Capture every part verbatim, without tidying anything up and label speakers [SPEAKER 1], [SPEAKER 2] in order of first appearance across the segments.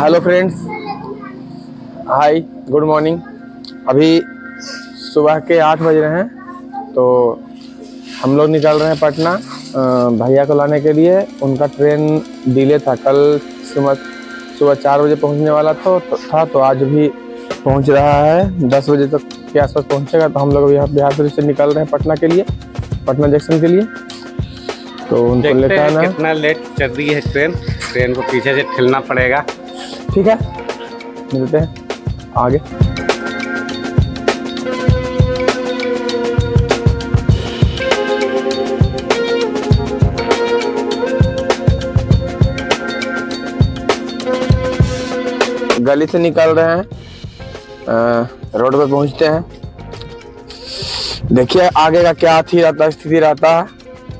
[SPEAKER 1] Hello friends, hi, good morning. अभी सुबह के आठ बज रहे हैं तो हम लोग निकल रहे हैं पटना भैया को लाने के लिए। उनका ट्रेन डिले था, कल सुबह सुबह चार बजे पहुंचने वाला था तो, था तो आज भी पहुंच रहा है, दस बजे तक के आसपास पहुंचेगा। तो हम लोग यहाँ बिहार से निकल रहे हैं पटना के लिए, पटना जंक्शन के लिए। तो उनको लेकर आना है।
[SPEAKER 2] कितना लेट चल रही है ट्रेन ट्रेन को पीछे से ठेलना पड़ेगा।
[SPEAKER 1] ठीक है, मिलते हैं आगे। गली से निकल रहे हैं, रोड पे पहुंचते हैं। देखिए आगे का क्या थी रहता स्थिति रहता है।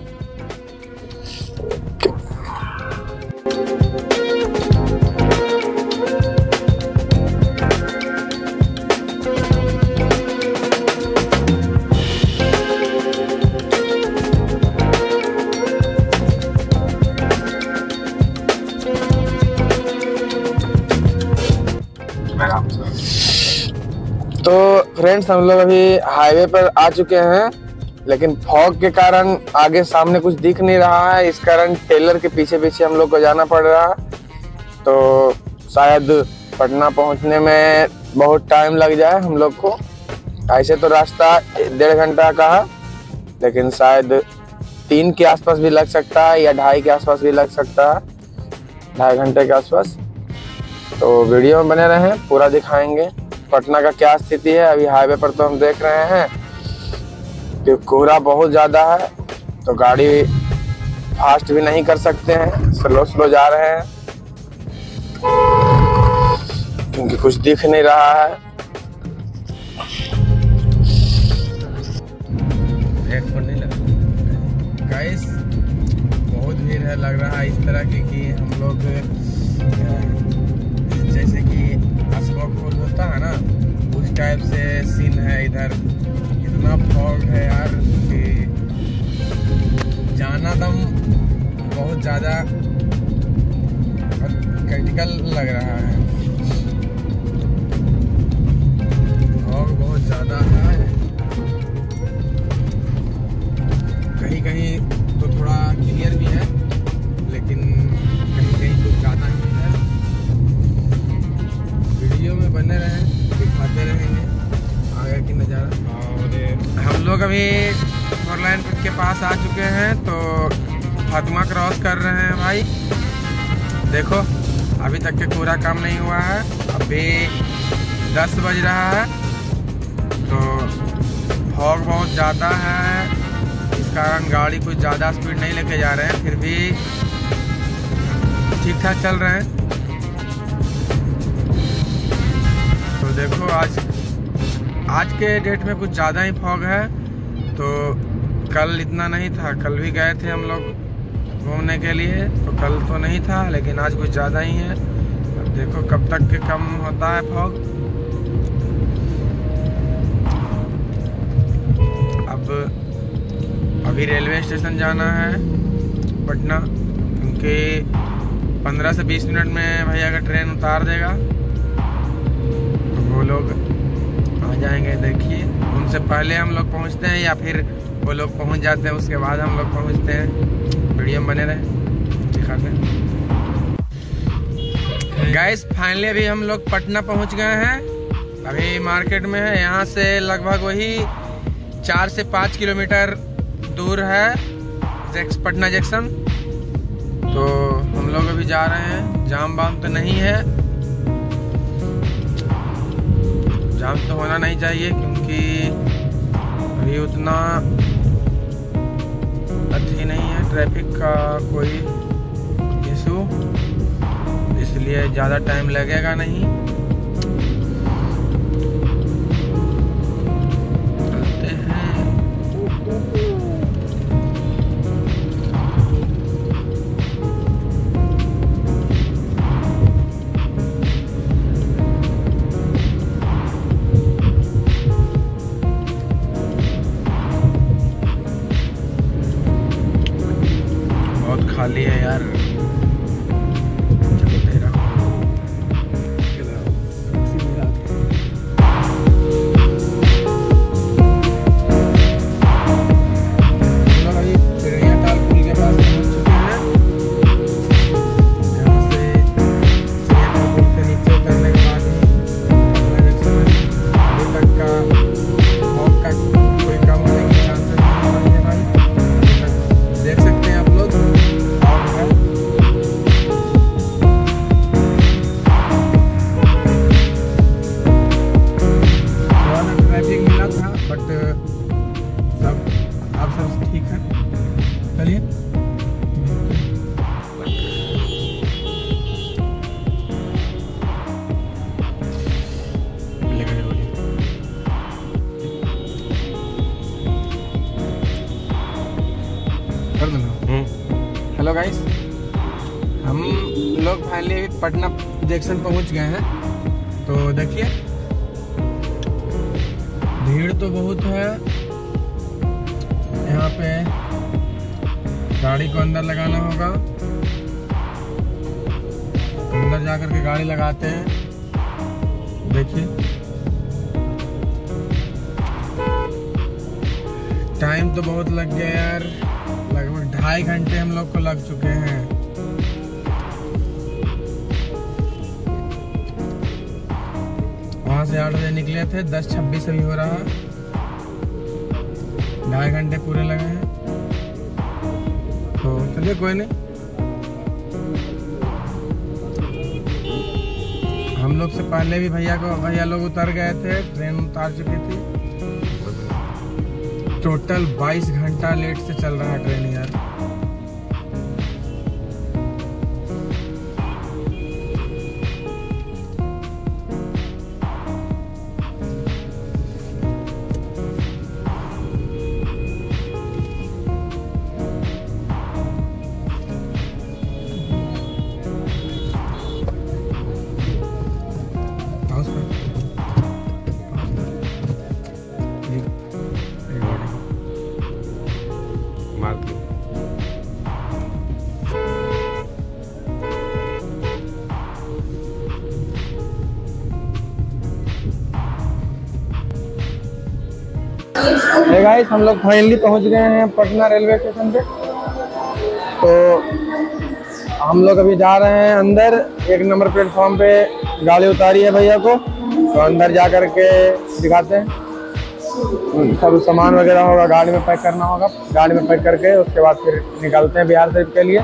[SPEAKER 1] तो फ्रेंड्स, हम लोग अभी हाईवे पर आ चुके हैं, लेकिन फॉग के कारण आगे सामने कुछ दिख नहीं रहा है। इस कारण टेलर के पीछे पीछे हम लोग को जाना पड़ रहा है। तो शायद पटना पहुंचने में बहुत टाइम लग जाए हम लोग को। ऐसे तो रास्ता डेढ़ घंटा का है, लेकिन शायद तीन के आसपास भी लग सकता है या ढाई के आसपास भी लग सकता है, ढाई घंटे के आसपास। तो वीडियो में बने रहें, पूरा दिखाएंगे पटना का क्या स्थिति है। अभी हाईवे पर तो हम देख रहे हैं कि कोहरा बहुत ज़्यादा है, तो गाड़ी फास्ट भी नहीं कर सकते हैं, स्लो स्लो जा रहे हैं क्योंकि कुछ दिख नहीं रहा है।
[SPEAKER 2] नहीं लगा
[SPEAKER 1] गाइस, बहुत भीड़ है लग रहा है इस तरह की कि हम लोग जैसे कि फूल होता है ना, उस टाइप से सीन है इधर। इतना फॉग है यार कि जाना दम बहुत ज़्यादा क्रिटिकल लग रहा है। फॉग बहुत ज़्यादा है, कहीं कहीं तो थोड़ा क्लियर भी है, लेकिन कहीं कहीं कुछ ज़्यादा ही है। वीडियो में बने रहें, दिखाते रहेंगे आगे की नज़ारा। और हम लोग अभी फोर लाइन के पास आ चुके हैं, तो फातिमा क्रॉस कर रहे हैं भाई। देखो अभी तक के पूरा काम नहीं हुआ है, अभी दस बज रहा है। तो फॉग बहुत ज़्यादा है, इस कारण गाड़ी कुछ ज़्यादा स्पीड नहीं लेके जा रहे हैं, फिर भी ठीक ठाक चल रहे हैं। तो देखो आज आज के डेट में कुछ ज़्यादा ही फॉग है। तो कल इतना नहीं था, कल भी गए थे हम लोग घूमने के लिए, तो कल तो नहीं था, लेकिन आज कुछ ज़्यादा ही है। अब देखो कब तक के कम होता है फॉग। अब अभी रेलवे स्टेशन जाना है पटना, क्योंकि पंद्रह से बीस मिनट में भैया का ट्रेन उतार देगा, तो वो लोग आ जाएंगे। देखिए उनसे पहले हम लोग पहुंचते हैं या फिर वो लोग पहुंच जाते हैं, उसके बाद हम लोग पहुंचते हैं। वीडियो में बने रहे, दिखाते हैं। गाइस फाइनली अभी हम लोग पटना पहुंच गए हैं। अभी मार्केट में है, यहाँ से लगभग वही चार से पाँच किलोमीटर दूर है पटना जंक्शन। तो हम लोग अभी जा रहे हैं, जाम वाम तो नहीं है, जाम तो होना नहीं चाहिए क्योंकि अभी उतना अच्छी नहीं है ट्रैफिक का कोई इशू, इसलिए ज़्यादा टाइम लगेगा नहीं। चलते हैं। खाली है यार, चलते रहो। फाइनली पटना जंक्शन पहुंच गए हैं। तो देखिए भीड़ तो बहुत है यहाँ पे। गाड़ी को अंदर लगाना होगा, अंदर जाकर के गाड़ी लगाते हैं। देखिए टाइम तो बहुत लग गया यार, लगभग ढाई घंटे हम लोग को लग चुके हैं। वहां से आठ बजे निकले थे, दस छब्बीस अभी हो रहा, ढाई घंटे पूरे लगे हैं। तो चलिए कोई नहीं, हम लोग से पहले भी भैया को भैया लोग उतर गए थे, ट्रेन उतार चुकी थी। टोटल बाईस घंटा लेट से चल रहा है ट्रेन यार। हे गाइस, हम लोग फाइनली पहुंच गए हैं पटना रेलवे स्टेशन पे। तो हम लोग अभी जा रहे हैं अंदर, एक नंबर प्लेटफॉर्म पे गाड़ी उतारी है भैया को। तो अंदर जा कर के दिखाते हैं, सब सामान वगैरह होगा गाड़ी में पैक करना होगा। गाड़ी में पैक करके उसके बाद फिर निकलते हैं बिहार शरीफ के लिए।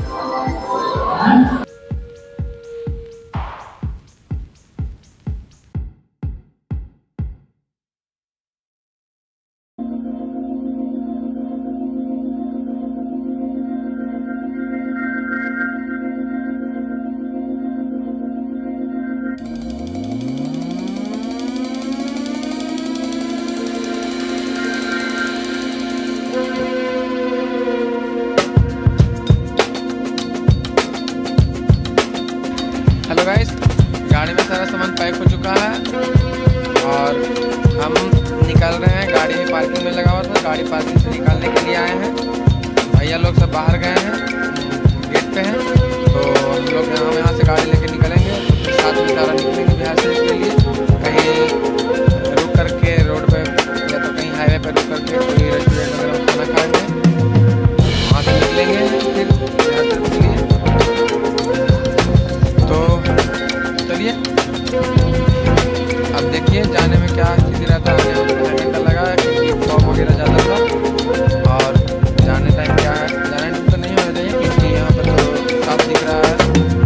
[SPEAKER 1] हेलो गाइस, गाड़ी में सारा सामान पैक हो चुका है और हम निकल रहे हैं। गाड़ी पार्किंग में लगा हुआ था, गाड़ी पार्किंग से निकालने के लिए आए हैं। भैया लोग सब बाहर गए हैं, गेट पे हैं। तो हम लोग यहाँ यहाँ से गाड़ी लेके निकलेंगे, तो फिर साथ में सारा निकलेंगे बिहार शरीफ के लिए। कहीं रुक करके रोड पे या तो कहीं हाईवे पे रुक करके कोई रेस्टोरेंट वगैरह खाना खाएंगे, वहाँ से निकलेंगे फिर बिहार शरीफ के लिए। तो चलिए अब देखिए जाने में क्या स्थिति रहता है। आने में घंटा लगा क्योंकि फॉग वगैरह ज़्यादा था, और जाने टाइम क्या है, जाने टाइम तो नहीं होना चाहिए क्योंकि यहाँ पर तो साफ दिख रहा है।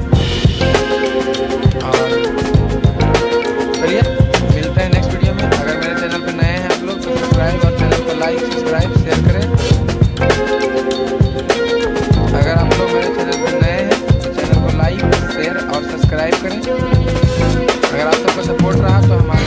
[SPEAKER 1] और चलिए मिलते हैं नेक्स्ट वीडियो में। अगर मेरे चैनल पर नए हैं आप लोग तो सब्सक्राइब, और चैनल को लाइक सब्सक्राइब शेयर करें। अगर आप लोग मेरे चैनल पर नए हैं तो चैनल को लाइक शेयर और सब्सक्राइब करें। अगर आप सबका सपोर्ट रहा तो हमारा